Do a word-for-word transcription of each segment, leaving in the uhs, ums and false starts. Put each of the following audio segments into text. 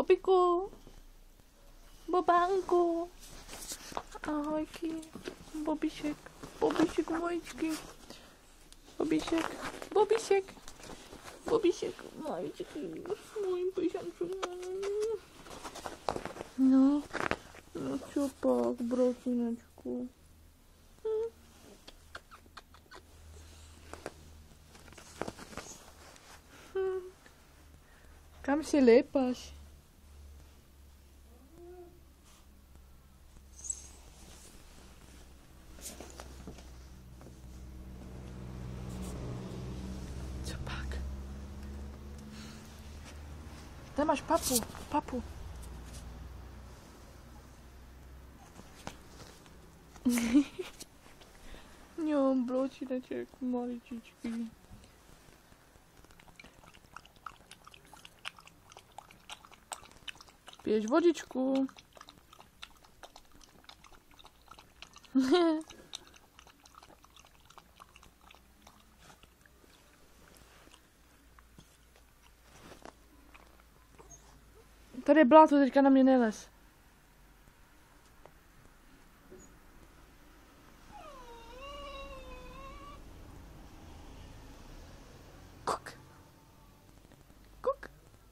Bobiku. Bobánku. Ahojky. Bobišek. Bobišek mojičky. Bobišek. Bobišek. Bobišek mojičky. Můj pyšanček. No. No čo pak, bratinečku. Hm. Hm. Kam si lépaš? Co pak? Tam máš papu, papu. Jo, bločineček, maličičky. Piješ vodičku. Tady je bláto, teďka na mě nelez. Kuk. Kuk.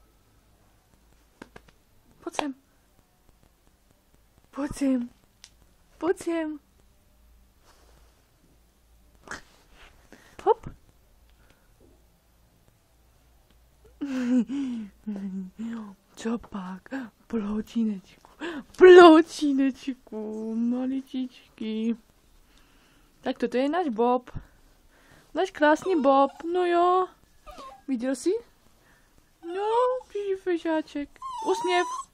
Pojď sem. Pojď sem. Pojď sem. Hop. Co pak? Pločínečku. Pločínečku. Maličičky. Tak toto je náš Bob. Náš krásný Bob. No jo. Viděl jsi? No, příží fešáček. Usměv.